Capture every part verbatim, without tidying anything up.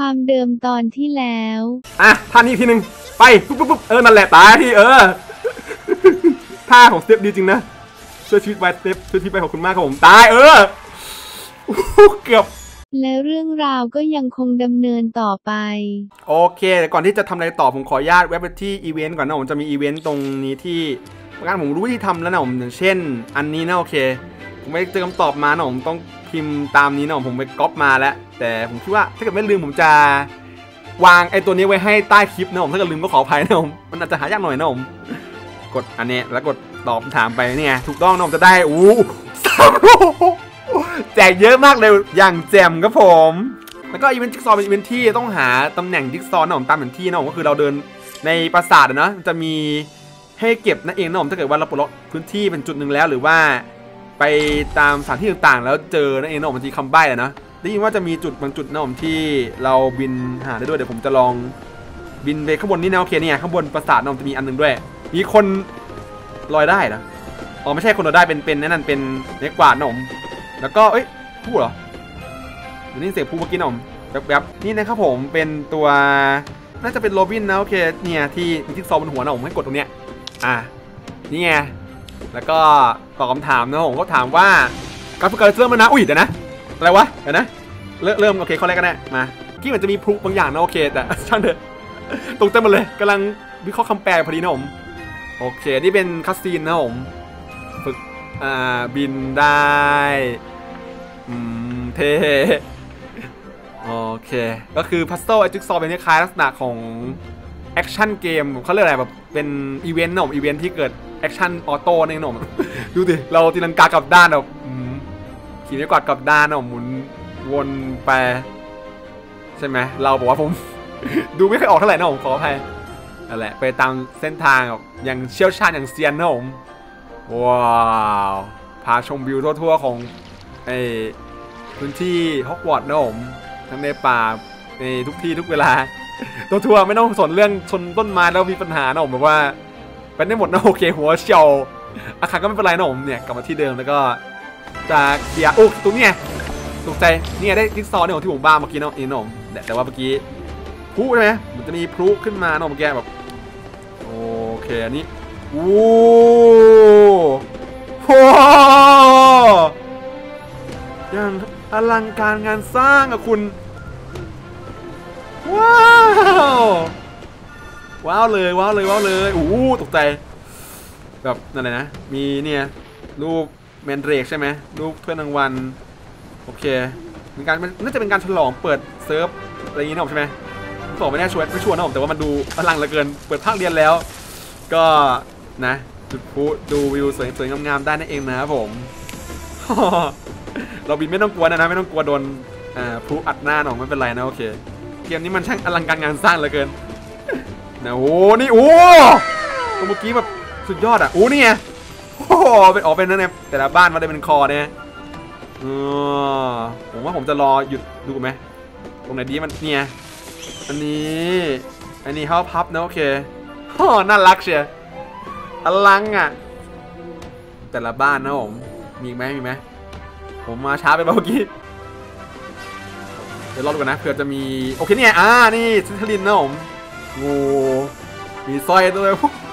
ความเดิมตอนที่แล้วอ่ะท่านี้ทีหนึ่งไปปุ๊บปุ๊บปุ๊บเออนั่นแหละตายที่เออท่าของสเต็ปดีจริงนะช่วยชีวิตไว้สเต็ปช่วยชีวิตไปขอบคุณมากครับผมตายเออเกือบและเรื่องราวก็ยังคงดำเนินต่อไปโอเคแต่ก่อนที่จะทำอะไรต่อผมขออนุญาตแวะไปที่อีเวนต์ก่อนนะผมจะมีอีเวนต์ตรงนี้ที่งานผมรู้วิธีทำแล้วนะผมอย่างเช่นอันนี้นะโอเคผมไม่เจอคำตอบมานะผมต้องพิมพ์ตามนี้นะผมไปก๊อปมาแล้วแต่ผมคิดว่าถ้าเกิดไม่ลืมผมจะวางไอ้ตัวนี้ไว้ให้ใต้คลิปนะผมถ้าเกิดลืมก็ขออภัยนะผมมันอาจจะหายากหน่อยนะผมกดอันนี้แล้วกดตอบถามไปเนี่ยถูกต้องนะผมจะได้อู้สามโลแจกเยอะมากเลยอย่างแจ่มครับผมแล้วก็อีเวนต์จิ๊กซอว์เป็นอีเวนต์ที่ต้องหาตำแหน่งจิ๊กซอว์นะผมตามแผนที่นะผมก็คือเราเดินในปราสาทนะจะมีให้เก็บนั่นเองนะผมถ้าเกิดว่าเราปลดล็อกพื้นที่เป็นจุดหนึ่งแล้วหรือว่าไปตามสถานที่ต่างๆแล้วเจอนั่นเองนะผมบางทีคำใบ้แหละนะได้ยินว่าจะมีจุดบางจุดนะผมที่เราบินหาได้ด้วยเดี๋ยวผมจะลองบินไปข้างบนนี่นะโอเคเนี่ยข้างบนปราสาทนะผมจะมีอันนึงด้วยมีคนลอยได้นะอ๋อไม่ใช่คนลอยได้เป็นเป็นนั่นเป็นเล็กกว่านะผมแล้วก็เอ้ยพูดเหรอวันนี้เสียงพูดเมื่อกี้นะผมแบบๆนี่นะครับผมเป็นตัวน่าจะเป็นโรบินนะโอเคเนี่ยที่มีจิ๊กซอว์บนหัวนะผมให้กดตรงเนี้ยอ่ะนี่ไงแล้วก็ตอบคำถามนะผมก็ถามว่าการฝึกการเริ่มแล้วนะอุ้ยเดี๋ยวนะอะไรวะเดี๋ยวนะเริ่มเริ่มโอเคข้อแรกกันแน่มาที่มันจะมีพลุบางอย่างนะโอเคแต่ช่างเถอะตรงเต็มหมดเลยกำลังวิเคราะห์คำแปลพอดีนะผมโอเคนี่เป็นคัสซีนนะผมฝึกอ่าบินได้อืมเท่โอเคก็คือพัซเซิลไอจิ๊กซอว์เป็นคล้ายลักษณะของแอคชั่นเกมเขาเรียกอะไรแบบเป็นอีเวนต์นะผมอีเวนต์ที่เกิดแอคชั่นออโต้นี่นะผมดูดิเราตีลังกากลับด้านแบบขี่ไม้กวาดกลับด้านนะหมุนวนไปใช่ไหมเราบอกว่าผมดูไม่ค่อยออกเท่าไหร่นะผมขออภัยนั่นแหละไปตามเส้นทางอย่างเชี่ยวชาญอย่างเซียนนะผมว้าวพาชมวิวทั่วๆของไอพื้นที่ฮอกวอตส์นะผมทั้งในป่าในทุกที่ทุกเวลาตัวทัวร์ไม่ต้องสนเรื่องชนต้นไม้แล้วมีปัญหานะผมแบบว่าเป็นได้หมดนะโอเคหัวเฉียวอาคารก็ไม่เป็นไรนะผมเนี่ยกลับมาที่เดิมแล้วก็จะเคลียร์โอ้ตรงนี้ตกใจเนี่ยได้จิ๊กซอว์เนี่ยที่ผมบ้าเมื่อกี้นะเองนะผมแต่ว่าเมื่อกี้พลุใช่ไหมมันจะมีพลุขึ้นมานะผมแกแบบโอเคอันนี้โอ้โหอย่างอลังการงานสร้างอะคุณว้าวว้าวเลยว้าวเลยว้าวเลยโอ้ตกใจแบบนั่นเลยนะมีเนี่ยรูปแมนเดรกใช่ไหมรูปเพื่อนรางวัลโอเคเป็นการน่าจะเป็นการฉลองเปิดเซิร์ฟอะไรอย่างนี้นะใช่ไหมบอกไม่แน่ชวนไม่ชวนนะผมแต่ว่ามันดูอลังเหลือเกินเปิดภาคเรียนแล้วก็นะจุดพลุดูวิวสวยๆงามๆได้นั่นเองนะครับผมเราบินไม่ต้องกลัวนะนะไม่ต้องกลัวโดนพลุอัดหน้าหนองไม่เป็นไรนะโอเคเกมนี้มันช่างอลังการงานสร้างเหลือเกินนะโอ้นี่โอ้ตัวเมื่อกี้แบบสุดยอดอ่ะโอ้นี่ไงโอ้เป็นออกเป็นนั่นไงแต่ละบ้านมาได้เป็นคอเนี่ยอ๋อผมว่าผมจะรอหยุดดูไหมตรงไหนดีมันเนี่ยอันนี้อันนี้เขาพับนะโอเคอ๋อน่ารักเชียอลังอ่ะแต่ละบ้านนะผมมีไหมมีไหมผมมาช้าไปเมื่อกี้เดี๋ยวรอดูกันนะเผื่อจะมีโอเคเนี่ยอ่านี่ซิทลินนะผมงูมีสร้อยด้วย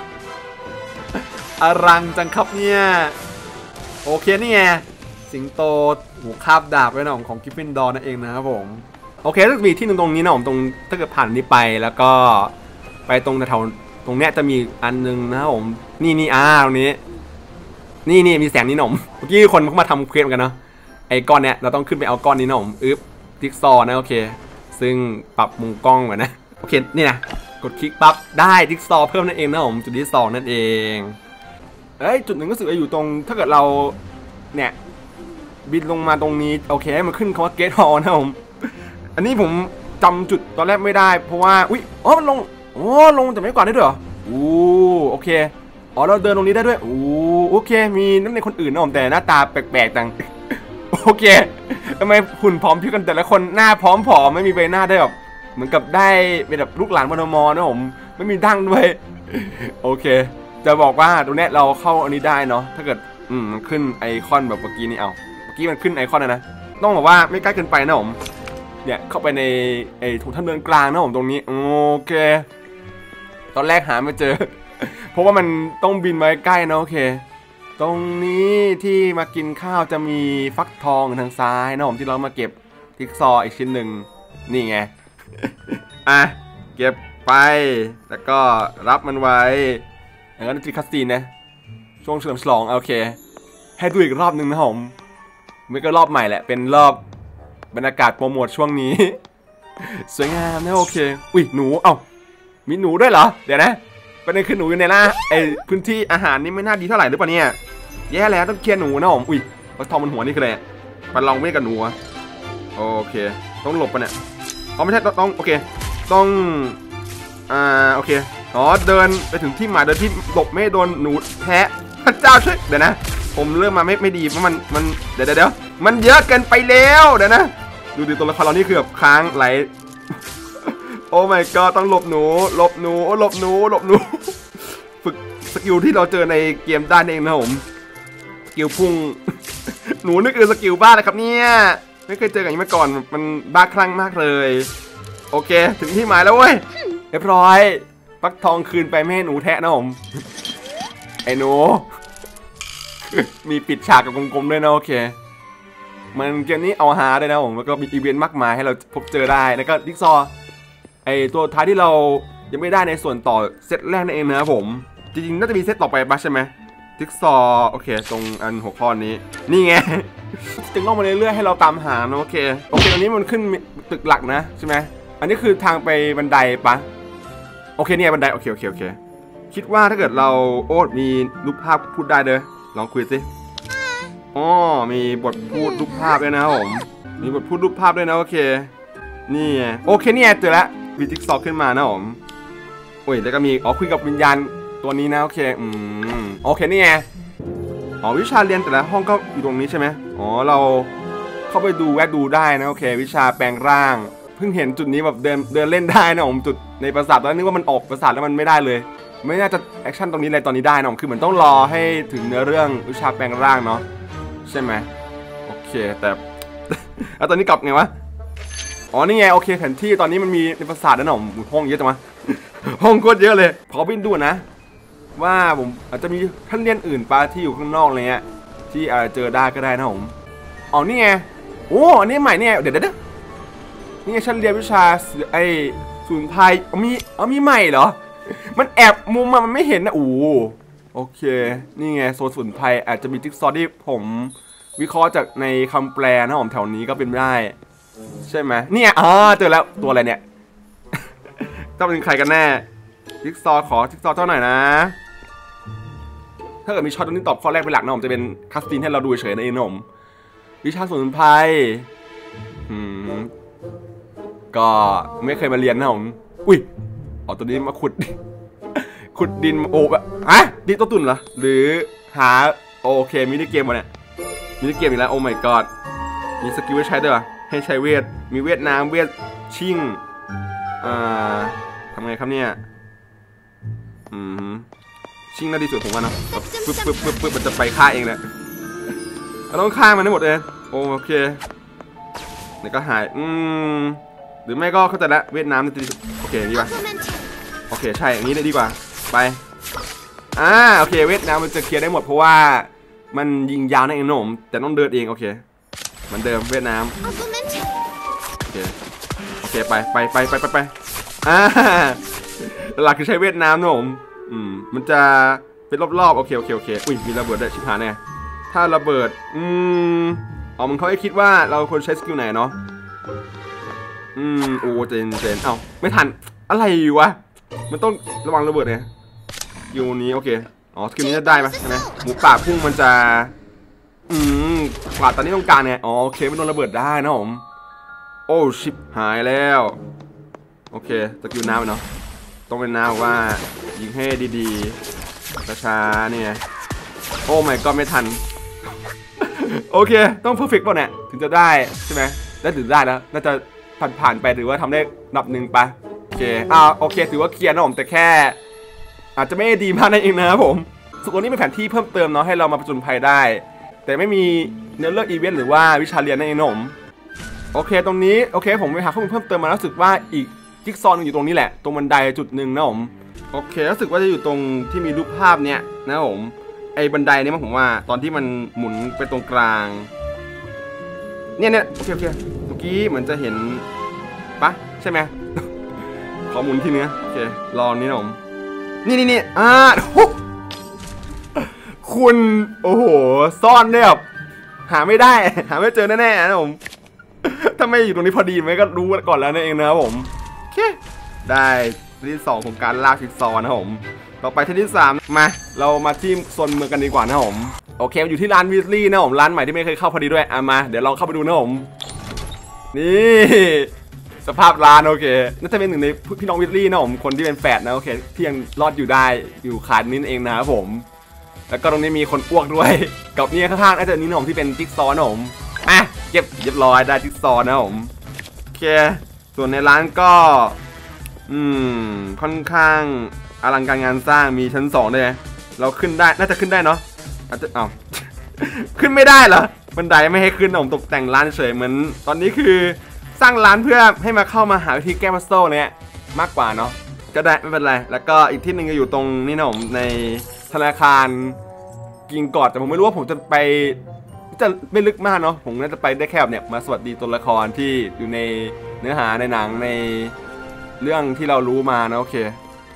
อลังจังครับเนี่ยโอเคนี่ไงสิงโตหูคาบดาบไว้นะผมของกิฟฟินดอร์นั่นเองนะครับผมโอเคถ้ามีที่หนึ่งตรงนี้นะผมตรงถ้าเกิดผ่านนี้ไปแล้วก็ไปตรงแถวตรงเนี้ยจะมีอันนึงนะครับผมนี่นี่อ่าตรงนี้นี่นี่มีแสงนี้หนมเมื่อกี้คนเขามาทำเควสกันเนาะไอ้ก้อนเนี้ยเราต้องขึ้นไปเอาก้อนนี้หนมอึ๊บจิ๊กซอว์นะโอเคซึ่งปรับมุมกล้องก่อนนะโอเคนี่นะกดคลิกปั๊บได้จิ๊กซอว์เพิ่มนั่นเองนะผมจุดที่สองนั่นเองเอ้ยจุดหนึ่งก็รู้สึกว่าอยู่ตรงถ้าเกิดเราเนี่ยบินลงมาตรงนี้โอเคมันขึ้นคำว่าเกตฮอลนะผมอันนี้ผมจำจุดตอนแรกไม่ได้เพราะว่าอุ้ยอ๋อมันลงโอ้ลงแต่ไม่กวาดได้ด้วยเหรออู้โอเคอ๋อเราเดินตรงนี้ได้ด้วยอู้โอเคมีน้ำในคนอื่นนะผมแต่หน้าตาแปลกๆจังโอเคทำไมหุ่นพร้อมพิกันแต่ละคนหน้าพร้อมผอมไม่มีใบหน้าได้แบบเหมือนกับได้เป็นแบบลูกหลานมนมนะผมไม่มีดั้งด้วยโอเคจะบอกว่าตรงนี้เราเข้าอันนี้ได้เนาะถ้าเกิดอืมมันขึ้นไอคอนแบบเมื่อกี้นี่เอาเมื่อกี้มันขึ้นไอคอนนะนะต้องบอกว่าไม่ใกล้เกินไปนะผมเนี่ยเข้าไปในไอ้ถุงทางเดินกลางนะผมตรงนี้โอเคตอนแรกหาไม่เจอ เพราะว่ามันต้องบินมาใกล้นะโอเคตรงนี้ที่มากินข้าวจะมีฟักทองทางซ้ายนะผมที่เรามาเก็บทิกซออีกชิ้นหนึ่งนี่ไง อ่ะเก็บไปแล้วก็รับมันไว้แล้วก็ติดคัสซีนนะช่วงเฉลิมฉลองโอเคให้ดูอีกรอบนึงนะผมไม่ก็รอบใหม่แหละเป็นรอบบรรยากาศโปรโมทช่วงนี้ สวยงามนะโอเคอุ้ยหนูเอ้ามีหนูด้วยเหรอเดี๋ยวนะประเด็นคือหนูอยู่ในล่าไอพื้นที่อาหารนี่ไม่น่าดีเท่าไหร่หรือเปล่าเนี่ยแย่แล้วต้องเคลียร์หนูนะผมอุ้ยปลาทองบนหัวนี่คืออะไรปลาลองไม่กับหนูโอเคต้องหลบปะเนี่ยอ๋อไม่ใช่ต้องโอเคต้องอ่าโอเคอ๋อเดินไปถึงที่หมายโดยที่หลบไม่โดนหนูแทะพระเจ้าช่วยเดี๋ยวนะผมเริ่มมาไม่ไม่ดีเพราะมันมันเดี๋ยวเดี๋ยวมันเยอะเกินไปแล้วเดี๋ยวนะดูดิตัวละครเรานี่คือแบบค้างไหลโอ้ my god ต้องหลบหนูหลบหนูหลบหนูหลบหนูฝึกสกิลที่เราเจอในเกมด้านเองนะผมสกิลพุ่งหนูนึกคือสกิลบ้าเลยครับเนี่ยไม่เคยเจอกันอย่างนี้มาก่อนมันบ้าคลั่งมากเลยโอเคถึงที่หมายแล้วเว้ยเรียบร้อยฟักทองคืนไปไม่ให้หนูแทะนะผมไอ้หนูมีปิดฉากกับกลมๆด้วยนะโอเคมันเกมนี้เอาหาได้นะผมแล้วก็มีอีเวนต์มากมายให้เราพบเจอได้แล้วก็ดิกซอไอตัวท้ายที่เรายังไม่ได้ในส่วนต่อเซตแรกนั่นเองนะครับผมจริงๆน่าจะมีเซตต่อไปบ้างใช่ไหมดิกซอโอเคตรงอันหัวข้อนี้นี่ไงจึงล่องมาเรื่อยๆให้เราตามหานะโอเคโอเคตอนนี้มันขึ้นตึกหลักนะใช่ไหมอันนี้คือทางไปบันไดปะโอเคเนี่ยบันไดโอเคโอเคโอเคคิดว่าถ้าเกิดเราโอ้มีรูปภาพพูดได้เด้อลองคุยสิอ๋อมีบทพูดรูปภาพด้วยนะผมมีบทพูดรูปภาพด้วยนะโอเคนี่โอเคเนี่ยเจอแล้วมีจิ๊กซอว์ขึ้นมานะผมโอ้ยแล้วก็มีอ๋อคุยกับวิญญาณตัวนี้นะโอเคอืมโอเคนี่ไงอ๋อวิชาเรียนแต่ละห้องก็อยู่ตรงนี้ใช่ไหมอ๋อเราเข้าไปดูแวะดูได้นะโอเควิชาแปลงร่างเพิ่งเห็นจุดนี้แบบเดินเดินเล่นได้นะผมจุดในปราสาทตอนนั้นนึกว่ามันออกปราสาทแล้วมันไม่ได้เลยไม่น่าจะแอคชั่นตรงนี้เลยตอนนี้ได้นะผมคือเหมือนต้องรอให้ถึงเนื้อเรื่องวิชาแปลงร่างเนาะใช่ไหมโอเคแต่แล้วตอนนี้กลับไงวะอ๋อนี่ไงโอเคแผนที่ตอนนี้มันมีในปราสาทแล้วนะผมห้องเยอะจังวะห้องโคตรเยอะเลยขอบินดูนะว่าผมอาจจะมีท่านเรียนอื่นปะที่อยู่ข้างนอกอะไรเงี้ยที่อาจจะเจอได้ก็ได้นะผมอ๋อนี่ไงโอ้อันนี้ใหม่เนี่ยเดี๋ยวเดี๋ยวนี่ไงฉันเรียนวิชาไอ้สูนไพรมีอ๋อมีใหม่เหรอมันแอบมุมมันไม่เห็นนะโอ้โอเคนี่ไงโซนสูนไพรอาจจะมีจิ๊กซอว์ที่ผมวิเคราะห์จากในคำแปลนะผมแถวนี้ก็เป็นได้ใช่ไหมเนี่ยอ๋อเจอแล้วตัวอะไรเนี่ยต้องเป็นใครกันแน่จิ๊กซอว์ขอจิ๊กซอว์เท่าไหร่นะถ้าเกิดมีช็อตตรงนี้ตอบข้อแรกเป็นหลักนะผมจะเป็นคัสตินให้เราดูเฉยๆนะเองนะผมวิชาสมุนไพรอืมก็ไม่เคยมาเรียนนะผมอุ้ยอ๋อตัวนี้มาขุดขุดดินโอ้แบบฮะดินตัวตุ่นเหรอหรือหาโอเคมินิเกมวะเนี่ยมินิเกมอีกแล้วโอ้ my god มีสกิลให้ใช้ด้วยวะให้ใช้เวทมีเวทน้ำเวทชิ่งอ่าทำไงครับเนี่ยอืมชิ่งน่าดีสุดผมว่านะปึ๊บปึ๊บปึ๊บปึ๊บมันจะไปฆ่าเองแหละเราต้องฆ่ามันให้หมดเลยโอเคนี่ก็หายอืมหรือไม่ก็เข้าใจละเวทน้ำจะดีสุดโอเคดีป่ะโอเคใช่อย่างนี้ได้ดีกว่าไปอ่าโอเคเวทน้ำมันจะเคลียร์ได้หมดเพราะว่ามันยิงยาวนั่นเองนะผมแต่ต้องเดินเองโอเคเหมือนเดิมเวทน้ำโอเคโอเคไปไปไปไปไปไปอ่าหลักคือใช้เวทน้ำนะผมอืมมันจะเป็นรอบๆโอเคโอเคโอเคอุ้ยมีระเบิดได้ชิบหายแน่ถ้าระเบิดอืมอ๋อมันเขาให้คิดว่าเราควรใช้สกิลไหนเนาะอืมโอ้เจนเจนเอ้าไม่ทันอะไรวะมันต้องระวังระเบิดไงอยู่นี้โอเคอ๋อสกิลนี้จะได้ไหมใช่ไหมหมูป่าพุ่งมันจะอืมกว่าตอนนี้ต้องการไงอ๋อโอเคไม่โดนระเบิดได้นะผมโอ้ชิบหายแล้วโอเคสกิลน้ำเนาะต้องเป็นน้ำว่ายิงให้ดีๆช้าๆนี่ไงโอ้ my god ไม่ทันโอเคต้องเพอร์เฟกต์ป่ะเนี่ยถึงจะได้ใช่ไหมได้ถึงได้แล้วน่าจะผ่านผ่านไปหรือว่าทำได้นับหนึ่งปะโอเคอ่าโอเคถือว่าเคลียร์นะผมแต่แค่อาจจะไม่ดีมากนั่นเองนะครับผมส่วนนี้เป็นแผนที่เพิ่มเติมเนาะให้เรามาผจญภัยได้แต่ไม่มีเนื้อเรื่องอีเวนต์หรือว่าวิชาเรียนนั่นเองนะผมโอเคตรงนี้โอเคผมไปหาข้อมูลเพิ่มเติมมาแล้วรู้สึกว่าอีกจิ๊กซอว์อยู่ตรงนี้แหละตรงบันไดจุดหนึ่งนะผมโอเครู้สึกว่าจะอยู่ตรงที่มีรูปภาพเนี้ยนะผมไอ้บันไดเนี่ยผมว่าตอนที่มันหมุนไปตรงกลางเนี่ยเนี่ยโอเคโอเคเมื่อกี้เหมือนจะเห็นปะใช่ไหม ขอหมุนทีเนี้ยโอเคลองนี้นะผมนี่นี่นี่อ่าคุณโอ้โหซ่อนเนี่ยแบบหาไม่ได้หาไม่เจอแน่ๆนะผมถ้าไม่อยู่ตรงนี้พอดีไหมก็รู้ก่อนแล้วนั่นเองนะครับผมโอเคได้ที่สองของการลากจิ๊กซอว์นะครับผมต่อไปที่ที่สามมาเรามาที่โซนเมืองกันดีกว่านะผมโอเคอยู่ที่ร้านวิสลี่นะผมร้านใหม่ที่ไม่เคยเข้าพอดีด้วยอ่ะมาเดี๋ยวลองเข้าไปดูนะผมนี่สภาพร้านโอเคน่าจะเป็นหนึ่งในพี่น้องวิสลี่นะผมคนที่เป็นแฝดนะโอเคที่ยังรอดอยู่ได้อยู่ขาดนิดเองนะครับผมแล้วก็ตรงนี้มีคนอ้วกด้วยกับนี่ข้างๆน่าจะนี่นะผมที่เป็นจิ๊กซอว์นะผมอ่ะเก็บเรียบร้อยได้จิ๊กซอว์นะผมโอเคส่วนในร้านก็อืมค่อนข้างอลังการงานสร้างมีชั้นสองด้วยเราขึ้นได้น่าจะขึ้นได้เนาะอาจจะเอ้า ขึ้นไม่ได้เหรอบันไดไม่ให้ขึ้นผมตกแต่งร้านเฉยเหมือนตอนนี้คือสร้างร้านเพื่อให้มาเข้ามาหาวิธีแก้พัซเซิลเนี่ยมากกว่าเนาะก็ได้ไม่เป็นไรแล้วก็อีกที่หนึ่งก็อยู่ตรงนี่นะผมในธนาคารกิงกอดแต่ผมไม่รู้ว่าผมจะไปจะไม่ลึกมากเนาะผมน่าจะไปได้แค่แบบเนี่ยมาสวัสดีตัวละครที่อยู่ในเนื้อหาในหนังในเรื่องที่เรารู้มานะโอเค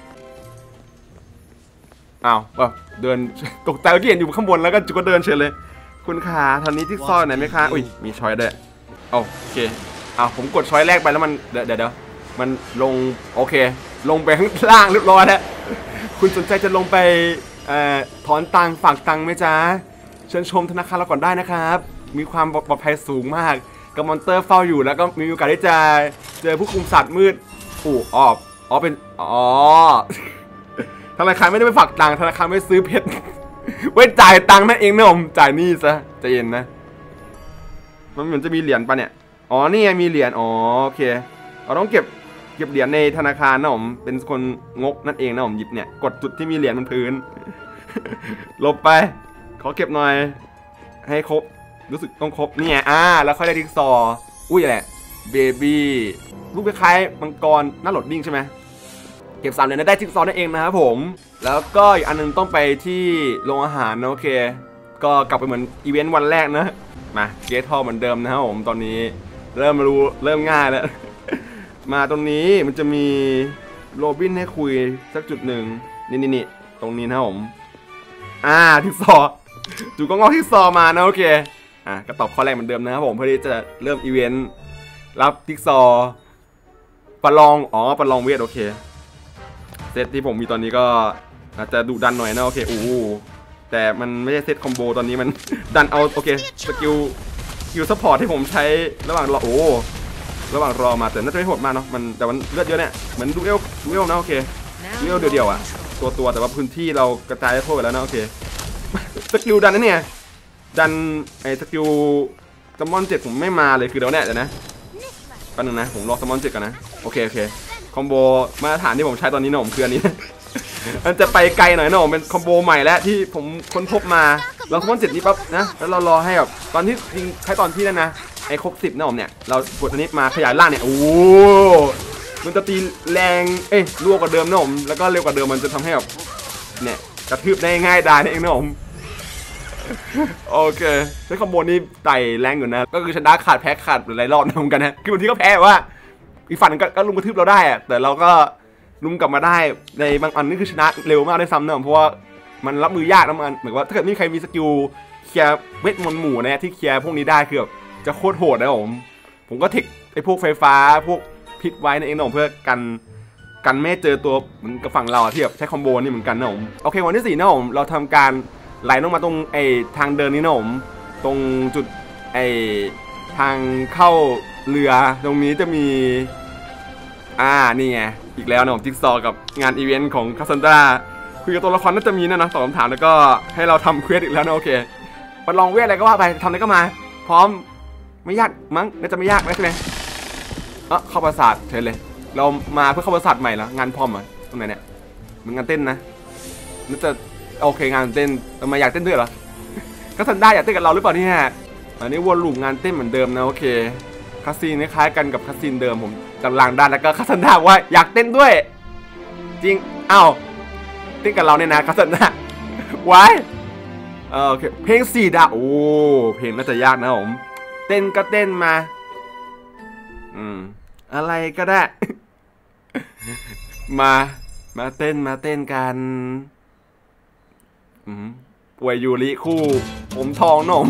อ้าวแบบเดินตกใจที่เห็นอยู่ข้างบนแล้วก็จุกก็เดินเฉยเลยคุณขาตอนนี้ที่ซ่อนไหนไหมคะอุ้ยมีช้อยด้วยโอเคอ้าวผมกดช้อยแรกไปแล้วมันเดี๋ยวเดี๋ยวมันลงโอเคลงไปข้างล่างเรียบร้อยแล้วคุณสนใจจะลงไปเอ่อถอนตังค์ฝากตังค์ไหมจ๊ะเชิญชมธนาคารเราก่อนได้นะครับมีความปลอดภัยสูงมากกับมอนเตอร์เฝ้าอยู่แล้วก็มีโอกาสที่จะเจอผู้คุมสัตว์มืดอู้อ๋ออ๋อเป็นอ๋อธนาคารไม่ได้ไปฝากตังค์ธนาคารไม่ซื้อเพชรไว้จ่ายตังค์นั่นเองนะผมจ่ายหนี้ซะใจเย็นนะมันเหมือนจะมีเหรียญปะเนี่ยอ๋อนี่ไงมีเหรียญอ๋อโอเคเราต้องเก็บเก็บเหรียญในธนาคารนะผมเป็นคนงกนั่นเองนะผมหยิบเนี่ยกดจุดที่มีเหรียญบนพื้นลบไปขอเก็บหน่อยให้ครบรู้สึกต้องครบนี่ไงอ่าแล้วค่อยได้จิ๊กซอว์อุ้ยแหละเบบี้รูปคล้ายๆมังกรหน้าโหลดดิ้งใช่ไหมเก็บสามเหรียญได้จิ๊กซอว์นั่นเองนะครับผมแล้วก็อีกอันนึงต้องไปที่โรงอาหารนะโอเคก็กลับไปเหมือนอีเวนต์วันแรกนะมาเกทฮอลเหมือนเดิมนะครับผมตอนนี้เริ่มรู้เริ่มง่ายแล้ว มาตรงนี้มันจะมีโรบินให้คุยสักจุดหนึ่งนี่นี่นี่ตรงนี้นะผมอ่าที่ซอจู่ก็งอกที่ซอมานะโอเคอ่ะก็ตอบข้อแรกเหมือนเดิมนะครับผมเพื่อที่จะเริ่มอีเวนต์รับทิกซอประลองอ๋อประลองเวทโอเคเซตที่ผมมีตอนนี้ก็อาจจะดุดันหน่อยนะโอเคอู้แต่มันไม่ใช่เซตคอมโบตอนนี้มัน ดันเอาโอเคสกิลสกิลซัพพอร์ตที่ผมใช้ระหว่างรอโอ้ระหว่างรอมาแต่น่าจะไม่โหดมากเนาะมันแต่มันเลือดเยอะเนี่ยเหมือนดูเอลดูเอลนะโอเคดูเอลเดียวๆอ่ะตัวตัวแต่ว่าพื้นที่เรากระจายทั่วไปแล้วนะโอเคสกิลดันนะเนี่ยดันไอ้สกิลซัมมอนเจ็ดผมไม่มาเลยคือเดี๋ยวเนี่ยเดี๋ยวนะแป๊บนึงนะผมรอซัมมอนเจ็ดกันนะโอเคโอเคคอมโบมาตรฐานที่ผมใช้ตอนนี้นะผมคืออันนี้ มันจะไปไกลหน่อยนะผมเป็นคอมโบใหม่แล้วที่ผมค้นพบมาเราซัมมอนเจ็ดนี้ปั๊บนะแล้วเรารอให้แบบตอนที่ยิงใช้ตอนที่นั่นนะไอ้ครบสิบนะผมเนี่ยเรากดอันนี้มาขยายล่างเนี่ยโอ้มันจะตีแรงเอ้ยรัวกว่าเดิมนะผมแล้วก็เร็วกว่าเดิมมันจะทำให้แบบเนี่ยกระทืบได้ง่ายได้นั่นเองนะผมโอเคใช้คอมโบนี้ไต่แรงอยู่นะก็คือชนะขาดแพ้ขาดหลายรอบนะเหมือนกันนะคือบางทีก็แพ้ว่าอีกฝั่งก็ก็ลุมกระทืบเราได้อะแต่เราก็ลุมกลับมาได้ในบางอันนี่คือชนะเร็วมากได้ซ้ำนะเพราะว่ามันรับมือยากนะมันเหมือนว่าถ้าเกิดไม่มีใครมีสกิลเคลียร์เวทมนต์หมู่นะที่เคลียร์พวกนี้ได้คือแบบจะโคตรโหดนะผมผมก็เทคไอ้พวกไฟฟ้าพวกพิษไว้นั่นเองนะผมเพื่อกันกันไม่เจอตัวเหมือนกับฝั่งเราที่แบบใช้คอมโบนี่เหมือนกันนะผมโอเควันที่สี่นะผมเราทำการไหลลงมาตรงไอ้ทางเดินนี้นะผมตรงจุดไอ้ทางเข้าเรือตรงนี้จะมีอ่านี่ไงอีกแล้วนะผมจิ๊กซอว์กับงานอีเวนต์ของคาซันดราคุยกับตัวละครน่าจะมีนะนะตอบคำถามแล้วก็ให้เราทำเควสอีกแล้วนะโอเคมาลองเวทอะไรก็ว่าไปทำอะไรก็มาพร้อมไม่ยากมั้งน่าจะไม่ยากใช่ไหมเออเข้าปราสาทเฉยเลยเรามาเพื่อเข้าปราสาทใหม่แล้วงานพร้อมเหรอตรงไหนเนี่ยมันงานเต้นนะน่าจะโอเคงานเต้นทำไมอยากเต้นด้วยเหรอคาซันดราอยากเต้นกับเราหรือเปล่าเนี่ยอันนี้วนลูปงานเต้นเหมือนเดิมนะโอเคคคัสซีนคล้ายกันกับคัสซีนเดิมผมกำลังด้านแล้วก็คัสนาว่าอยากเต้นด้วยจริงอ้าวเต้นกับเราเนี่ยนะคัสนาไว้เออโอเคเพลงสี่ดาวโอ้เพลงน่าจะยากนะผมเต้นก็เต้นมาอืมอะไรก็ได้ มามาเต้นมาเต้นกันอืมป่วยยูริคู่ผมทองนม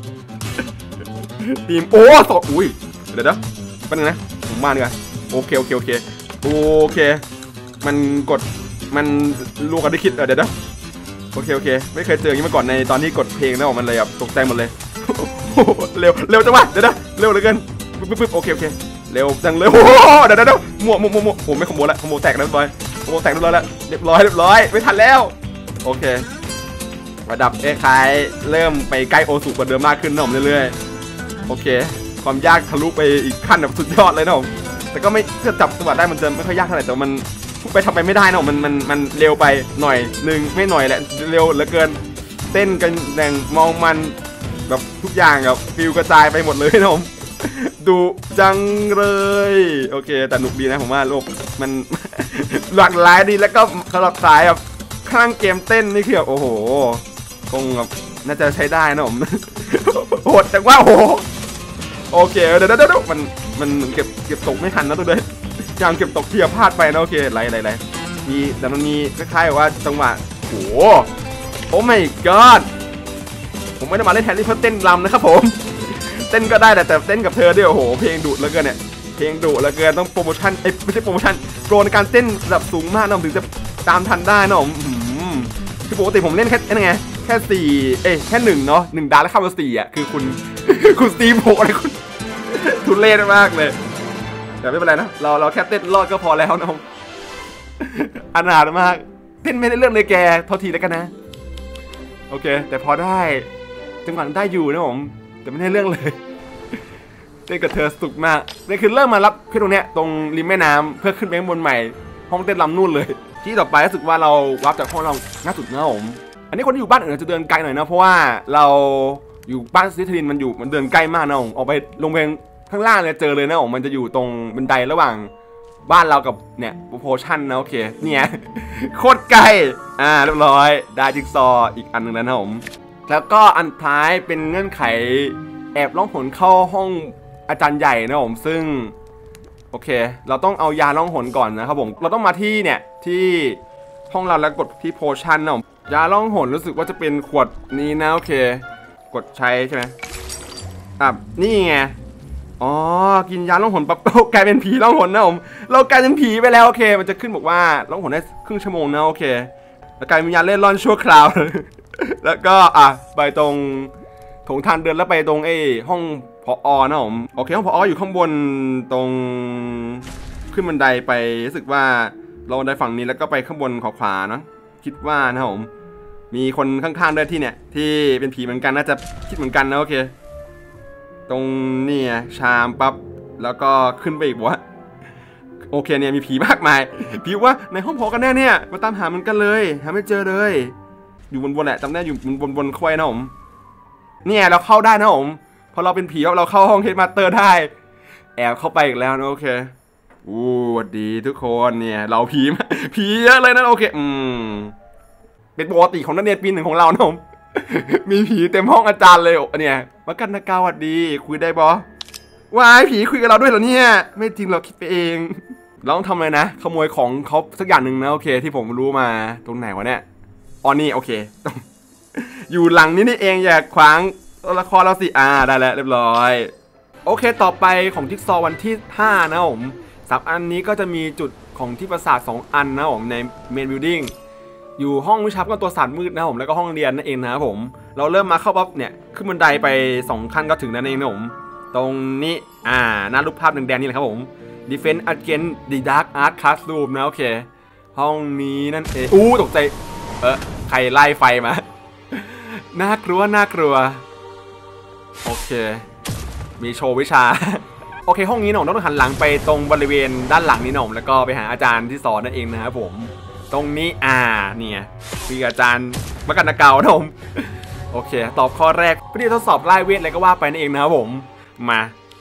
ทีมโอ้สดอุ้ยเดี๋ยวนะแป๊บนึงนะผมมาดีกว่าโอเคโอเคโอเคโอเคมันกดมันลูกกันได้คิดเดี๋ยวนะโอเคโอเคไม่เคยเจออย่างนี้มาก่อนในตอนที่กดเพลงนะมันเลยแบบตกใจหมดเลยเร็วเร็วจังวะเดี๋ยวนะเร็วเหลือเกินปึ๊บปึ๊บโอเคโอเคเร็วจังเลยโอ้เดี๋ยวเดี๋ยวมั่วมั่วมั่วผมไม่ขโมยละขโมยแตกเรียบร้อยขโมยแตกเรียบร้อยแล้วเรียบร้อยเรียบร้อยไม่ทันแล้วโอเคระดับเอคายเริ่มไปใกล้โอสุกว่าเดิมมากขึ้นนะผมเรื่อยๆโอเคความยากทะลุไปอีกขั้นแบบสุดยอดเลยนะผมแต่ก็ไม่เพื่อจับจังหวะได้มันจะไม่ค่อยยากเท่าไหร่แต่มันไปทำไปไม่ได้นะมันมันมันเร็วไปหน่อยนึงไม่หน่อยแหละเร็วเหลือเกินเต้นกันแดงมองมันแบบทุกอย่างแบบฟิวกระจายไปหมดเลยนะผมดูจังเลยโอเคแต่หนุกดีนะผมว่าโลกมันหลากหลายดีแล้วก็สำหรับสายแบบข้างเกมเต้นนี่คือแบบโอ้โหคงแบบน่าจะใช้ได้นะผมโหดจังว่าโอ้โหโอเคเดี๋ยวเดี๋ยวมันมันเก็บเก็บตกไม่ทันนะตัวเลยอย่างเก็บตกเทียบพลาดไปนะโอเคไรไรไรมีแต่มันมีคล้ายๆว่าจังหวะโอ้โอ้ my god ผมไม่ได้มาเล่นแทนที่เพื่อเต้นรำนะครับผมเต้นก็ได้แต่แต่เต้นกับเธอด้วยโอ้โหเพลงดุแล้วเกินเนี่ยเพลงดุแล้วเกินต้องโปรโมชั่นเอ้ยไม่ใช่โปรโมชั่นโปรในการเต้นระดับสูงมากนะผมถึงจะตามทันได้นะผมคือปกติผมเล่นแค่ไงแค่สี่เอ้ยแค่หนึ่งเนาะหนึ่งดาวแล้วเข้ามาสี่อ่ะคือคุณคุณสตีโผล่อะไรคุณทุเรศมากเลยแต่ไม่เป็นไรนะเราเราแค่เต้นรอดก็พอแล้วนะผมอนาถมากเต้นไม่ได้เรื่องเลยแกเท่าทีแล้วกันนะโอเคแต่พอได้จังหวะได้อยู่นะผมแต่ไม่ได้เรื่องเลยเต้นกับเธอสุดมากนี่คือเริ่มมารับขึ้นตรงเนี้ยตรงริมแม่น้ำเพื่อขึ้นไปข้างบนใหม่ห้องเต้นลำนู่นเลยที่ต่อไปรู้สึกว่าเราวับจากห้องเราง่ายสุดนะผมอันนี้คนที่อยู่บ้านอื่นจะเดินไกลหน่อยนะเพราะว่าเราอยู่บ้านซิทรินมันอยู่มันเดินใกล้มากนะผมออกไปลงไปข้างล่างเลยเจอเลยนะผมมันจะอยู่ตรงบันไดระหว่างบ้านเรากับเนี่ยโพชั่นนะโอเคเนี่ยโคตรไกลอ่าเรียบร้อยได้จิ๊กซออีกอันหนึ่งแล้วนะผมแล้วก็อันท้ายเป็นเงื่อนไขแอบล่องหนเข้าห้องอาจารย์ใหญ่นะผมซึ่งโอเคเราต้องเอายาล่องหนก่อนนะครับผมเราต้องมาที่เนี่ยที่ห้องเราแล้วกดที่โพชั่นนะผมยาล่องหนรู้สึกว่าจะเป็นขวดนี้นะโอเคกดใช้ใช่ไหมอ่ะนี่ไงอ๋อกินยาล่องหนปั๊บกลายเป็นผีล่องหนนะผมเรากลายเป็นผีไปแล้วโอเคมันจะขึ้นบอกว่าล่องหนได้ครึ่งชั่วโมงนะโอเคแล้วกลายเป็นยาเล่นร่อนชั่วคราวแล้วก็อ่ะไปตรงถงทางเดินแล้วไปตรงไอ้ห้องผอ.นะผมโอเคห้องผอ.อยู่ข้างบนตรงขึ้นบันไดไปรู้สึกว่าเราบันไดฝั่งนี้แล้วก็ไปข้างบนขวาขวานะคิดว่านะผมมีคนข้างๆด้วยที่เนี่ยที่เป็นผีเหมือนกันน่าจะคิดเหมือนกันนะโอเคตรงนี่ชามปั๊บแล้วก็ขึ้นไปอีกวะโอเคเนี่ยมีผีมากมายผีว่าในห้องผอ.กันแน่เนี่ยมาตามหามันกันเลยหาไม่เจอเลยอยู่บนๆแหละจำได้อยู่บนๆควายนะผมเนี่ยเราเข้าได้นะผมพอเราเป็นผีเราเข้าห้องเฮดมาสเตอร์ได้แอบเข้าไปอีกแล้วนะโอเคอู้สวัสดีทุกคนเนี่ยเราผีผีเยอะเลยนะโอเคอืมเป็นปกติของนักเรียนปีหนึ่งของเรานะผมมีผีเต็มห้องอาจารย์เลยเนี่ยมากันนะกาสวัสดีคุยได้บอว้ายผีคุยกับเราด้วยเหรอเนี่ยไม่จริงเราคิดไปเองเราต้องทำอะไรนะขโมยของเขาสักอย่างหนึ่งนะโอเคที่ผมรู้มาตรงไหนวะเนี่ยอ๋อนี่โอเคอยู่หลังนี้นี่เองอย่าขวางตัวละครเราสิอ่าได้แล้วเรียบร้อยโอเคต่อไปของจิ๊กซอวันที่ห้านะผมสามอันนี้ก็จะมีจุดของที่ปราสาทสองอันนะผมในเมนบิลดิ้งอยู่ห้องวิชาก็ตัวศาสตร์มืดนะผมแล้วก็ห้องเรียนนั่นเองนะครับผมเราเริ่มมาเข้าปั๊บเนี่ยขึ้นบันไดไปสองขั้นก็ถึงนั่นเองนะผมตรงนี้อ่าหน้ารูปภาพแดงๆนี่แหละครับผม Defense Against the Dark Art Classroom นะโอเคห้องนี้นั่นเองอู้ตกใจเออใครไล่ไฟมาน่ากลัวน่ากลัวโอเคมีโชว์วิชาโอเคห้องนี้หน่องต้องหันหลังไปตรงบริเวณด้านหลังนี้หน่องแล้วก็ไปหาอาจารย์ที่สอนนั่นเองนะครับผมตรงนี้อ่าเนี่ยคืออาจารย์มกันนาเกานะผมโอเคตอบข้อแรกเพื่อที่ทดสอบไล่เวทอะไรก็ว่าไปนั่นเองนะครับผมมา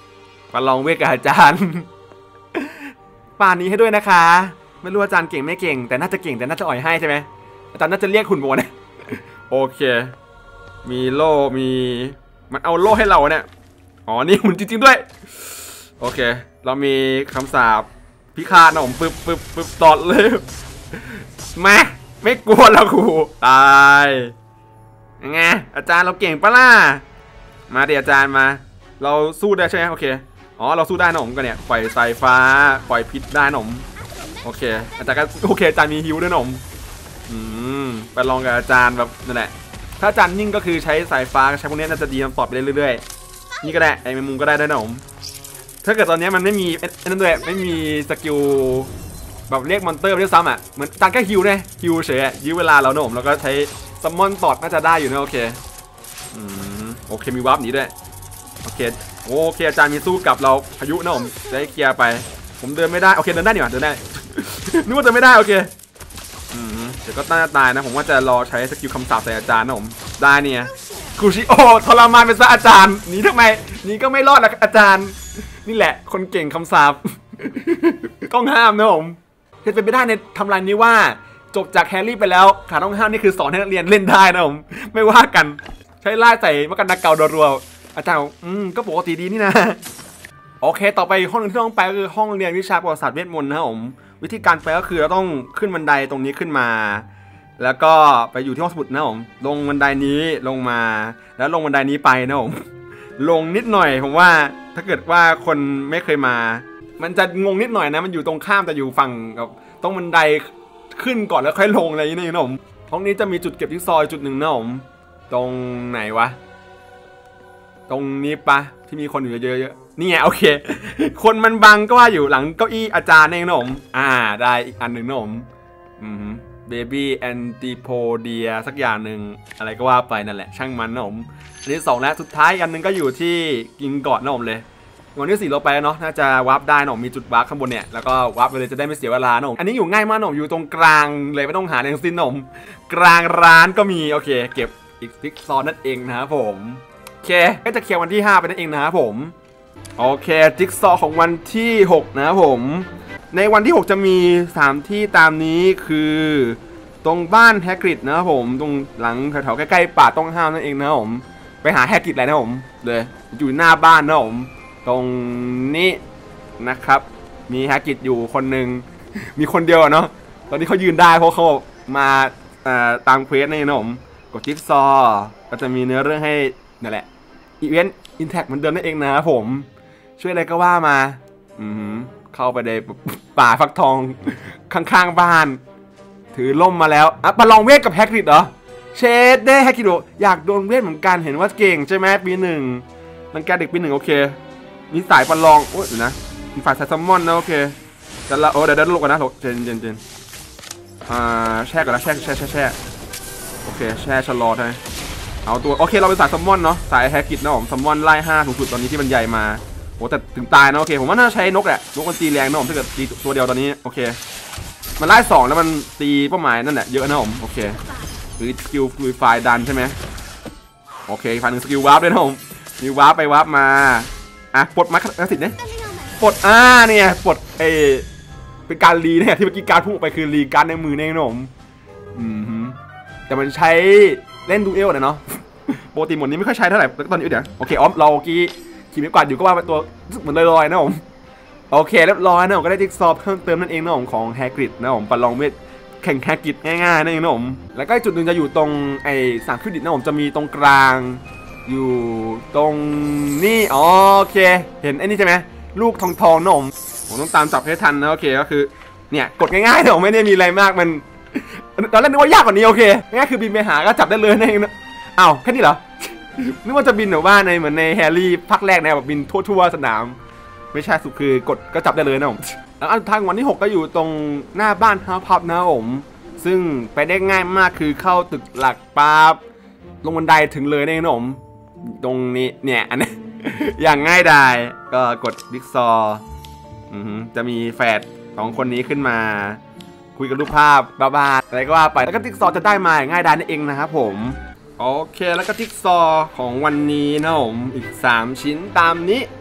มาลองเวทกับอาจารย์ป่านนี้ให้ด้วยนะคะไม่รู้อาจารย์เก่งไม่เก่งแต่น่าจะเก่งแต่น่าจะอ่อยให้ใช่ไหมอาจารย์น่าจะเรียกหุ่นโมนะโอเคมีโล่มีมันเอาโล่ให้เราเนี่ยอ๋อนี่หุ่นจริงๆด้วยโอเคเรามีคำสาปพิฆาตนะผมปึ๊บปึ๊บปึ๊บตอดเลยมาไม่กลัวแล้วครูตายไงอาจารย์เราเก่งปะล่ะมาเดี๋ยวอาจารย์มาเราสู้ได้ใช่ไหมโอเคอ๋อเราสู้ได้นะผมก็เนี่ยปล่อยสายฟ้าปล่อยพิษได้นะผมโอเคอาจารย์ก็โอเคอาจารย์มีฮิวด้วยนะผมอืมไปลองกับอาจารย์แบบนั่นแหละถ้าอาจารย์นิ่งก็คือใช้สายฟ้าใช้พวกนี้น่าจะดีต่อไปเรื่อยๆนี่ก็ได้ไอ้แมงมุมก็ได้ด้วยนะผมถ้าเกิดตอนนี้มันไม่มีนั่นด้วยไม่มีสกิลแบบเรียกมอนเตอร์ด้วยซ้ำอ่ะเหมือนอาจารย์แค่ฮิวไงฮิวเฉยยื้อเวลาเรานะผมแล้วก็ใช้ซัมมอนตอดน่าจะได้อยู่นะโอเคอืมโอเคมีวาร์ปหนีด้วยโอเคโอเคอาจารย์มีสู้กับเราพายุนะผมจะให้เคลียร์ไปผมเดินไม่ได้โอเคเดินได้นี่หว่าเดินได้ นึกว่าจะไม่ได้โอเคอืมเดี๋ยวก็น่าตายนะผมว่าจะรอใช้สกิลคำสาปใส่อาจารย์นะผมได้เนี่ยคูชิโอทรมานเป็นซะอาจารย์หนีทำไมหนีก็ไม่รอดละอาจารย์นี่แหละคนเก่งคำสาป ต้องห้ามนะผมเป็นไปได้ในทำลายนี้ว่าจบจากแฮร์รี่ไปแล้วขาต้องห้ามนี่คือสอนให้นักเรียนเล่นได้นะผมไม่ว่ากันใช้ไล่ใส่มะกันนาเการัวๆอาจารย์อืมก็ปกติดีนี่นะโอเคต่อไปห้องนึงที่ต้องไปก็คือห้องเรียนวิชาประวัติศาสตร์เวทมนต์นะครับผมวิธีการไปก็คือเราต้องขึ้นบันไดตรงนี้ขึ้นมาแล้วก็ไปอยู่ที่ห้องสมุดนะผมลงบันไดนี้ลงมาแล้วลงบันไดนี้ไปนะผมลงนิดหน่อยผมว่าถ้าเกิดว่าคนไม่เคยมามันจะงงนิดหน่อยนะมันอยู่ตรงข้ามแต่อยู่ฝั่งกับตรงบันไดขึ้นก่อนแล้วค่อยลงอะไรอย่างนี้นะผมห้องนี้จะมีจุดเก็บจิ๊กซอว์จุดหนึ่งนะผมตรงไหนวะตรงนี้ปะที่มีคนอยู่เยอะๆนี่ไงโอเคคนมันบังก็ว่าอยู่หลังเก้าอี้อาจารย์เองนะผมอ่าได้อีกอันหนึ่งนะผมอืมเบบี้แอนติโพเดียสักอย่างหนึ่งอะไรก็ว่าไปนั่นแหละช่างมันนะผมอันที่สองและสุดท้ายอันหนึ่งก็อยู่ที่กินเกาะนะผมเลยวันที่สี่เราไปเนาะน่าจะวาร์ปได้นะผมมีจุดวาร์ปข้างบนเนี่ยแล้วก็วาร์ปไปเลยจะได้ไม่เสียเวลานะผมอันนี้อยู่ง่ายมากนะผมอยู่ตรงกลางเลยไม่ต้องหาทั้งสิ้นนะผมกลางร้านก็มีโอเคเก็บอีกจิ๊กซอว์นั่นเองนะครับผมโอเคก็จะเคลียร์วันที่ห้าไปนั่นเองนะครับผมโอเคจิ๊กซอว์ของวันที่หกนะครับผมในวันที่หกจะมีสามที่ตามนี้คือตรงบ้านแฮกริดนะครับผมตรงหลังแถวๆใกล้ๆป่าต้องห้ามนั่นเองนะครับผมไปหาแฮกริดอะไรนะผมเลยอยู่หน้าบ้านนะผมตรงนี้นะครับมีแฮกริดอยู่คนหนึ่งมีคนเดียวเนาะตอนนี้เขายืนได้เพราะเขามาตามเควสนี่นะผมกดจิ๊กซอว์ก็จะมีเนื้อเรื่องให้นั่นแหละอีเวนต์อินแท็กเหมือนเดิมนั่นเองนะครับผมช่วยอะไรก็ว่ามาอืมเข้าไปในป่าฟักทองข้างๆบ้านถือล่มมาแล้วอ่ะมาลองเวทกับแฮกริดเหรอเชดได้แฮกริดอยากโดนเวทเหมือนกันเห็นว่าเก่งใช่ไหมปีหนึ่งรังแกเด็กปีหนึ่งโอเคมีสายประลองโอ้ยเดี๋ยวนะมีฝ่ายสายซัมมอนนะโอเคแต่ละโอ้เดี๋ยวเดี๋ยวลงกันนะเจนเจนเจนอ่าแช่ก่อนนะแช่แช่แช่แช่โอเคแช่ชะลอใช่ไหมเอาตัวโอเคเราเป็นสายซัมมอนเนาะสายแฮกริดนะผมซัมมอนไล่ห้าสูงสุดตอนนี้ที่มันใหญ่มาโอ้แต่ถึงตายนะโอเคผมว่าน่าใช้นกแหละนกมันตีแรงนะผมถ้าเกิดตีตัวเดียวตอนนี้โอเคมันไล่สองแล้วมันตีเป้าหมายนั่นแหละเยอะนะผมโอเคหรือสกิลฟลูอิฟายดันใช่ไหมโอเคฟันหนึ่งสกิลวาร์ปด้วยนะผมมีวาร์ปไปวาร์ปมาอ่ะปลดมาร์คสิทธิ์เนี่ยปลดอ่าเนี่ยปลดเอเป็นการรีเนี่ยที่เมื่อกี้การพุ่งออกไปคือรีการในมือเนี่ยนะผมอืมแต่มันใช้เล่นดูเอลนะเนาะปกติหมดนี้ไม่ค่อยใช้เท่าไหร่ตอนนี้เดี๋ยวโอเคออฟเรากี้ขี่ไม่กวาดอยู่ก็ว่าตัวเหมือนลอยๆนะผมโอเคเรียบร้อยนะผมก็ได้จิ๊กซอว์เพิ่มเติมนั่นเองนะผมของแฮกริดนะผมประลองเวทแข่งแฮกริดง่ายๆนั่นเองนะผมแล้วก็จุดหนึ่งจะอยู่ตรงไอ้สามคิวดิตนะผมจะมีตรงกลางอยู่ตรงนี่โอเคเห็นไอ้นี่ใช่ไหมลูกทองทองนะผมผมต้องตามจับให้ทันนะโอเคก็คือเนี่ยกดง่ายๆนะผมไม่ได้มีอะไรมากมันตอนแรกนึกว่ายากกว่านี้โอเคง่ายคือบินไปหาก็จับได้เลยนั่นเองนะอ้าวแค่นี้เหรอนึกว่าจะบินแบบว่าในเหมือนในแฮร์รี่ภาคแรกนะแบบบินทั่วๆสนามไม่ใช่สุดคือกดก็จับได้เลยนะผมแล้วอันทางวันที่หกก็อยู่ตรงหน้าบ้านฮาวพับนะผมซึ่งไปได้ง่ายมากคือเข้าตึกหลักปั๊บลงบันไดถึงเลยนะผมตรงนี้เนี่ยอันนี้อย่างง่ายดายก็กดบิ๊กซอจะมีแฟดสองคนนี้ขึ้นมาคุยกับรูปภาพบ้าๆอะไรก็ว่าไปแล้วก็บิ๊กซอจะได้มาง่ายดายนั่นเองนะครับผมโอเคแล้วก็จิ๊กซอว์ของวันนี้นะผมอีกสามชิ้นตามนี้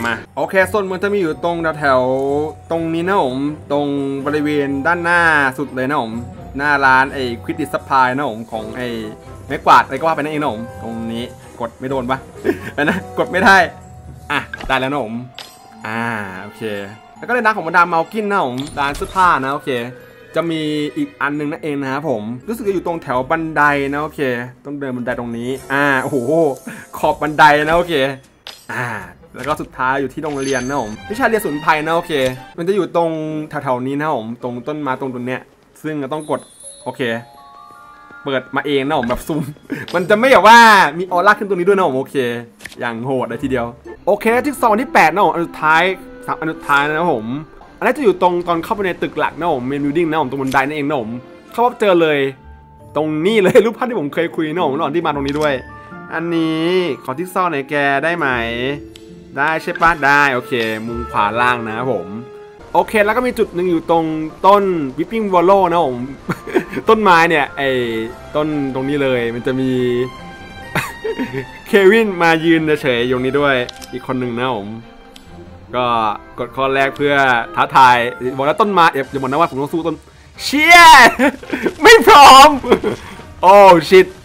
มาโอเคส่วนมันจะมีอยู่ตรงแถวตรงนี้นะผมตรงบริเวณด้านหน้าสุดเลยนะผมหน้าร้านไอ้ควิดดิสซัพพลายนะผมของไอ้ไม้กวาดอะไรก็ว่าไปนั่นเองนะผมตรงนี้กดไม่โดนปะ นะกดไม่ได้อ่ะได้แล้วนะผมอ่าโอเคแล้วก็ในร้านของมาดามเมากินนะผมร้านเสื้อผ้านะโอเคจะมีอีกอันนึงนั่นเองนะครับผมรู้สึกจะอยู่ตรงแถวบันไดนะโอเคต้องเดินบันไดตรงนี้อ่าโอ้โหขอบบันไดนะโอเคอ่าแล้วก็สุดท้ายอยู่ที่โรงเรียนนะผมวิชาเรียนสมุนไพรนะโอเคมันจะอยู่ตรงแถวๆนี้นะผมตรงต้นไม้ตรงตรงเนี้ยซึ่งเราต้องกดโอเคเปิดมาเองนะผมแบบซูม มันจะไม่แบบว่ามีออร่าขึ้นตรงนี้ด้วยนะผมโอเคอย่างโหดเลยทีเดียวโอเคที่สองที่แปดนะผมอันสุดท้ายสามอันสุดท้ายนะผมอันนี้จะอยู่ตรงตอนเข้าไปในตึกหลักนะผมเมนูดิ้งนะผมตรงบันไดนั่นเองนะผมเข้าพบเจอเลยตรงนี้เลยรูปภาพที่ผมเคยคุยนะผมตอนที่มาตรงนี้ด้วยอันนี้ขอที่ซ่อนหน่อยแกได้ไหมได้ใช่ปะได้โอเคมุมขวาล่างนะผมโอเคแล้วก็มีจุดหนึ่งอยู่ตรงต้นวิปปิ้งวอลโล่นะผม ต้นไม้เนี่ยไอ้ต้นตรงนี้เลยมันจะมี เควินมายืนเฉยๆอยู่นี้ด้วยอีกคนหนึ่งนะผมก็กดข้อแรกเพื่อท้าทายบอกว่าต้นไม้อย่าบอกนะว่าผมต้องสู้ต้นเชี่ย ไม่พร้อม โอ้ชิต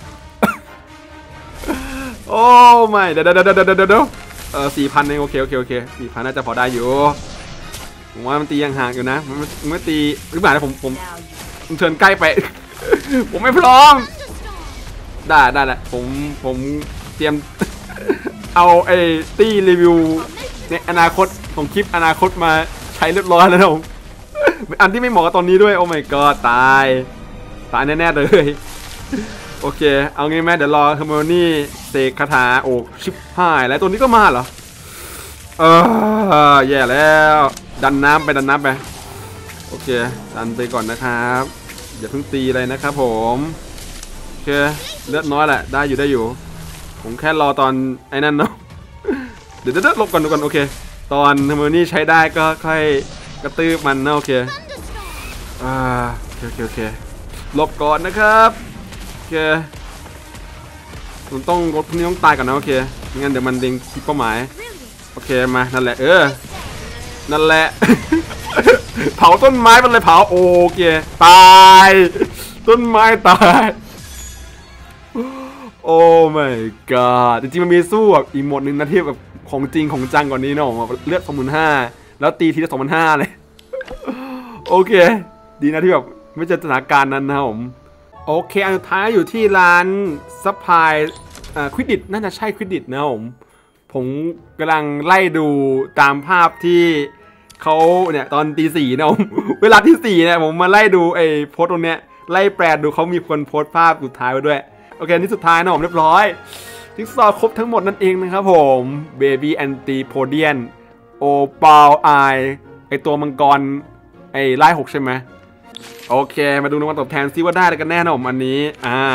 โอ้ไม่เดี๋ยวเดี๋ยวเดี๋ยวเดี๋ยวเดี๋ยวเออสี่พันเองโอเคโอเคโอเคสี่พันน่าจะพอได้อยู่ผมว่ามันตียังห่างอยู่นะมันมันไม่ตีหรือเปล่าผมผมผมเชิญใกล้ไป ผมไม่พร้อมได้ได้แหละผมผมเตรียม เอาไอ้ตี้รีวิวในอนาคตของคลิปอนาคตมาใช้เรียบร้อยแล้วนะผมอันที่ไม่เหมาะกับตอนนี้ด้วยโอ้ my god ตายตายแน่ๆเลยโอเคเอางี้ไหมเดี๋ยวรอเฮอร์โมนี่เสกคาถาโอ้ชิบหายแล้วตัวนี้ก็มาเหรอเออแย่แล้วดันน้ำไปดันน้ำไปโอเคดันไปก่อนนะครับอย่าเพิ่งตีเลยนะครับผมโอเคเลือดน้อยแหละได้อยู่ได้อยู่ผมแค่รอตอนไอ้นั่นเนาะเดี๋ยวจะลบก่อนดูก่อนโอเคตอนเฮอร์โมนี่ใช้ได้ก็ค่อยกระตือมันนะโอเคอ่าโอเคโอเคลบก่อนนะครับโอเคผมต้องรถพวกนี้ต้องตายก่อนนะโอเคไม่งั้นเดี๋ยวมันเด้งผิดเป้าหมายโอเคมานั่นแหละเออนั่นแหละ เผาต้นไม้มันเลยเผาโอเคตายต้นไม้ตายโอ้ my god จริงๆมันมีสู้แบบอีกโหมดนึงนะที่แบบของจริงของจังกว่านี้เนาะเลือดสองหมื่นห้าแล้วตีทีละสองพันห้าเลยโอเคดีนะที่แบบไม่เจอสถานการณ์นั้นนะผมโอเคอันสุดท้ายอยู่ที่ร้านซัพพลายควิดดิตน่าจะใช่ควิดดิตนะผมผมกำลังไล่ดูตามภาพที่เขาเนี่ยตอนตีสี่นะผมเวลาที่สี่เนี่ยผมมาไล่ดูไอ้โพสต์ตรงเนี้ยไล่แปลดูเขามีคนโพสต์ภาพสุดท้ายไว้ด้วยโอเคนี่สุดท้ายนะผมเรียบร้อยจิ๊กซอว์ครบทั้งหมดนั่นเองนะครับผมเบบี้แอนติโพเดียนโอปาลไอไอตัวมังกรไอไล่หกใช่ไหมโอเคมาดูรางวัลตอบแทนซิว่าได้อะไรกันแน่นะผมอันนี้อ่า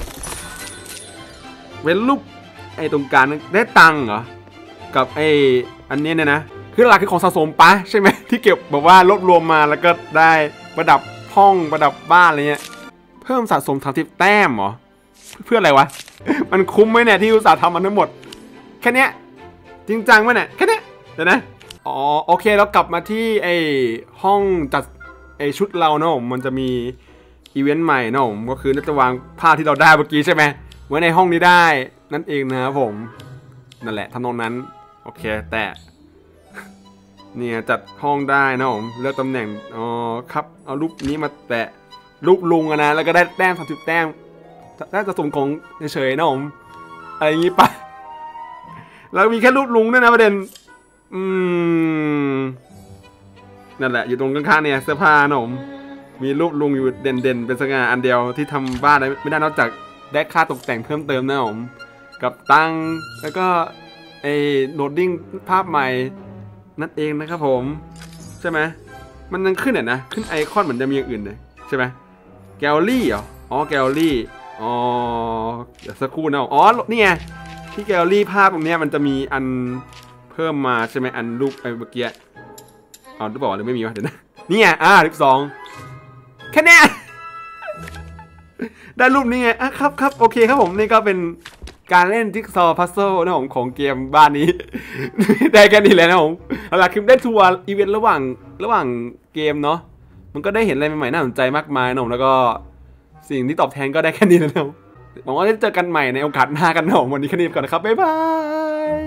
เว้นรูปไอตรงกลางได้ตังค์เหรอกับไออันนี้เนี่ยนะคือหลักคือของสะสมปะใช่ไหมที่เก็บแบบว่ารวบรวมมาแล้วก็ได้ประดับห้องประดับบ้านอะไรเงี้ยเพิ่มสะสมสามสิบแต้มเหรอเพื่ออะไรวะมันคุ้มไหมเนี่ยที่อุตส่าห์ทำมันทั้งหมดแค่นี้จริงจังไหมเนี่ยแค่นี้เดี๋ยวนะอ๋อโอเคแล้วกลับมาที่ไอห้องจัดไอชุดเราเนาะมันจะมีอีเวนต์ใหม่เนาะก็คือน่าจะวางผ้าที่เราได้เมื่อกี้ใช่ไหมไว้ในห้องนี้ได้นั่นเองนะครับผมนั่นแหละทำนองนั้นโอเคแต่เนี่ยจัดห้องได้นะผมเลือกตำแหน่งอ๋อครับเอารูปนี้มาแตะรูปลุงนะแล้วก็ได้แต้มสามสิบแต้มน่าจะสมของเฉยๆนะผมอะไรอย่างงี้ปะแล้วมีแค่รูปลุงด้วยนะประเด็นอืมนั่นแหละอยู่ตรงข้างๆเนี่ยเสื้อผ้านะผมมีรูปลุงอยู่เด่นๆเป็นสง่าอันเดียวที่ทำบ้านไม่ได้นอกจากได้ค่าตกแต่งเพิ่มเติมนะผมกับตังแล้วก็ไอ้โหลดดิ้งภาพใหม่นั่นเองนะครับผมใช่ไหมมันยังขึ้นเนี่ยนะขึ้นไอคอนเหมือนจะมีอย่างอื่นเลยใช่ไหมแกลลี่เหรออ๋อแกลลี่อ๋อเดี๋ยวสักครู่นะอ๋อนี่ไงที่แกลลี่ภาพตรงนี้มันจะมีอันเพิ่มมาใช่ไหมอันรูปไอ้เมื่อกี้อ๋อรูปบอกหรือไม่มีวะเดี๋ยวนะนี่ไงอ่ารูปสองแค่นี้ได้รูปนี้ไงอ่ะครับครับโอเคครับผมนี่ก็เป็นการเล่นจิ๊กซอว์พัซเซิลนะผมของเกมบ้านนี้ ได้แค่นี้แหละนะผมเอาล่ะคือได้ทัวร์อีเวนต์ระหว่างระหว่างเกมเนาะมันก็ได้เห็นอะไรใหม่ๆน่าสนใจมากมายนะผมแล้วก็สิ่งที่ตอบแทนก็ได้แค่นี้นะผมหวังว่าจะเจอกันใหม่ในโอกาสหน้ากันนะผมวันนี้แค่นี้ก่อนนะครับบ๊ายบาย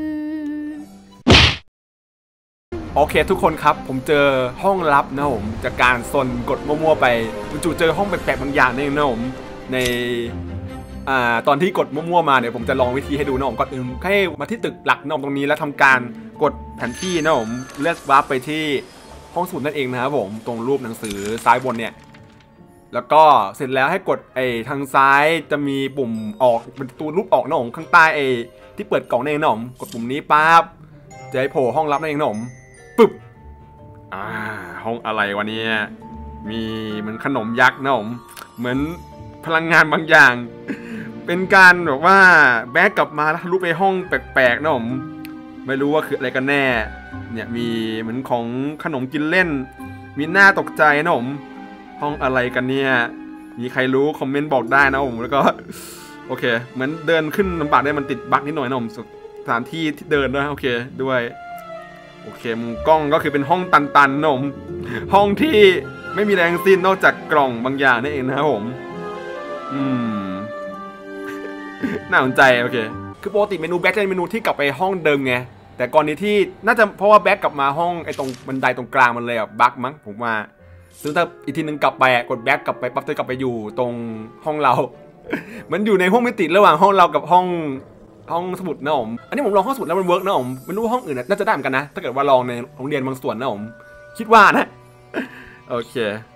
โอเคทุกคนครับผมเจอห้องลับนะผมจากการซนกดมั่วๆไปจู่ๆเจอห้องแปลกๆบางอย่างนี่นะผมในอ่าตอนที่กดมั่วๆมาเนี่ยผมจะลองวิธีให้ดูนะผมก่อนอื่นให้มาที่ตึกหลักนะผมตรงนี้แล้วทำการกดแผนที่นะผมเลือกวาร์ปไปที่ห้องสมุดนั่นเองนะครับผมตรงรูปหนังสือซ้ายบนเนี่ยแล้วก็เสร็จแล้วให้กดไอ้ทางซ้ายจะมีปุ่มออกเป็นตัวรูปออกนะผมข้างใต้ไอ้ที่เปิดกล่องนั่นเองนะผมกดปุ่มนี้ปั๊บจะให้โผล่ห้องลับนั่นเองนะผมปึ๊บอ่าห้องอะไรวะเนี่ยมีเหมือนขนมยักษ์นะผมเหมือนพลังงานบางอย่างเป็นการแบบว่าแบกกลับมาแล้วทะลุไปห้องแปลกๆนะผมไม่รู้ว่าคืออะไรกันแน่เนี่ยมีเหมือนของขนมกินเล่นมีหน้าตกใจนะผมห้องอะไรกันเนี่ยมีใครรู้คอมเมนต์บอกได้นะผมแล้วก็โอเคเหมือนเดินขึ้นลำบากได้มันติดบั๊กนิดหน่อยนะผมสถานที่ที่เดินด้วยโอเคด้วยโอเคมุมกล้องก็คือเป็นห้องตันๆนะผมห้องที่ไม่มีแรงสิ้นนอกจากกล่องบางอย่างนั่นเองนะครับผมอืมน่าสนใจโอเคคือปกติเมนูแบ็คจะเป็นเมนูที่กลับไปห้องเดิมไงแต่ก่อนนี้ที่น่าจะเพราะว่าแบ็คกลับมาห้องไอ้ตรงบันไดตรงกลางมันเลยอะบั๊กมั้งผมว่าซึ่งถ้าอีกทีนึงกลับไปกดแบ็คกลับไปปั๊บจะกลับไปอยู่ตรงห้องเรา มันอยู่ในห้องมิติระหว่างห้องเรากับห้องห้องสมุดนะผมอันนี้ผมลองห้องสมุดแล้วมันเวิร์กนะผมไม่รู้ห้องอื่นน่าจะได้เหมือนกันนะถ้าเกิดว่าลองในโรงเรียนบางส่วนนะผมคิดว่านะโอเค